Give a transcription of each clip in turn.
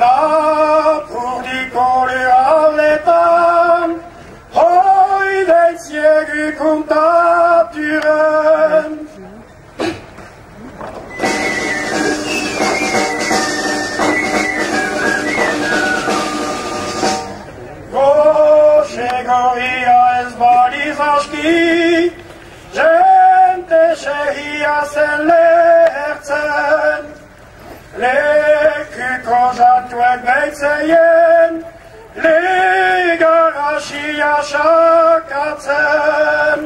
Napolialetan, heute Kuntatüren. Goria es balizaski, gente shehia sen lehertzen, lekuko jatuek beitzeien, legarasia shakatzen.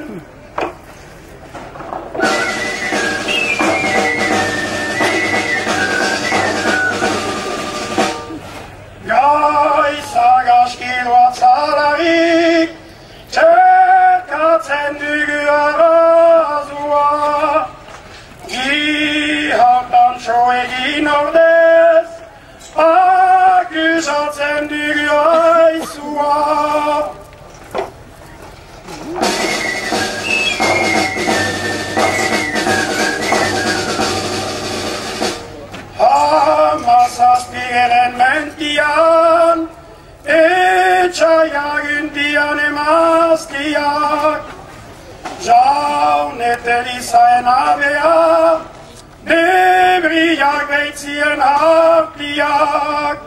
Gaizagaskiloa zalarik, txerkatzen dugu arrazua, gihautan txoegin ordez, akusatzen dugu aizua. Hamazazpigeren mentian, etxaiak undian emaztiak, jaunetel izaen abea, bebriak beitzien hartiak.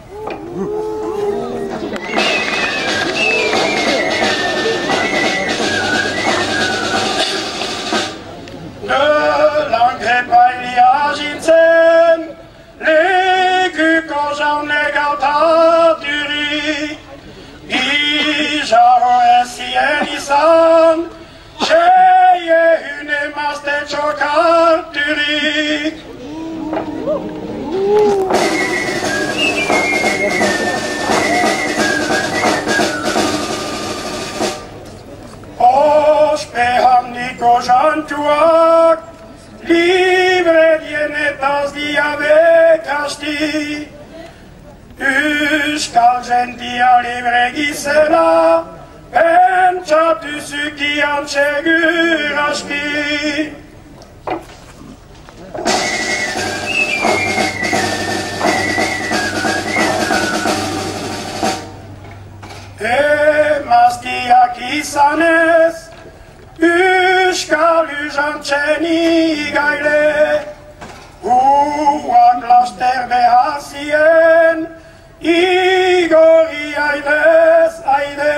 Langrepaili agintzen, lekuko jaunek autaturi, Ijaro ezien izan, txeie hune mazte txokarturik. Ospehamniko jantuak, libre dienetaz diabekasti, Euskal gentia libre gizela, pentsatu zukian seguraski. Emaztiak izanez, Euskal ujantzen igaile, Uak laster behazien, igori aidez aide.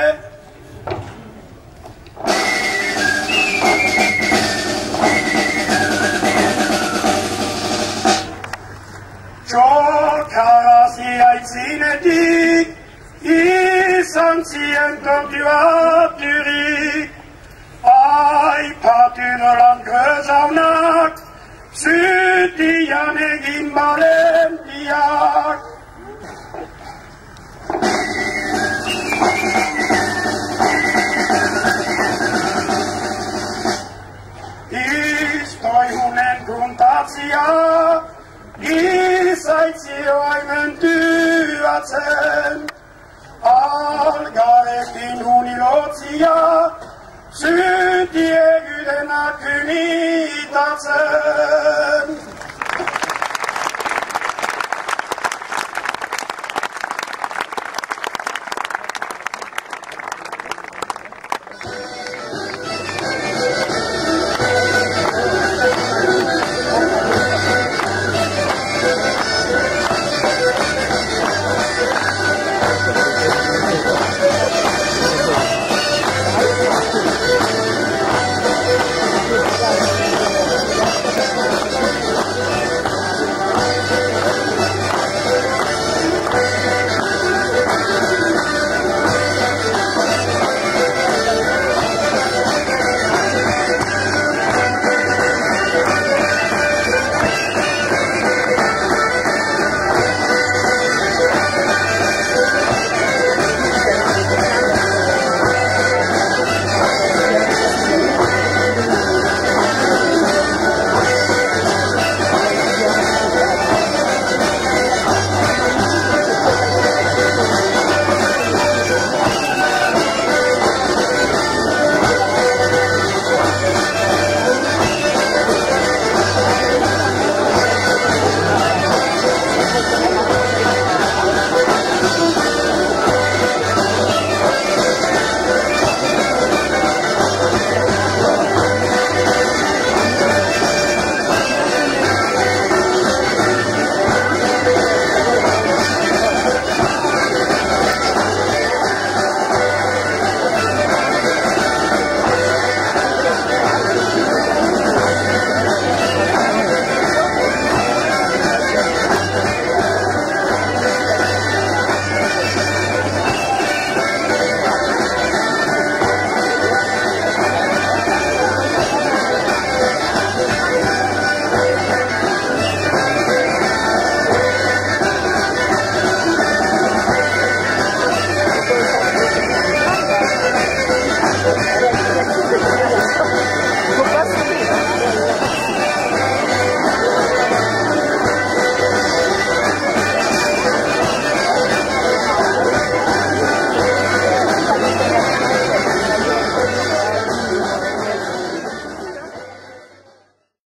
Txokarazi aitzinetik, izan zien torturaturik, aipatu nolan grezaunak, zutian egin balentiak. Iztoi hunen kuntatzia, izaitzioa mentuatzen, algarekin unilotzia, zuti egudenak unitatzen.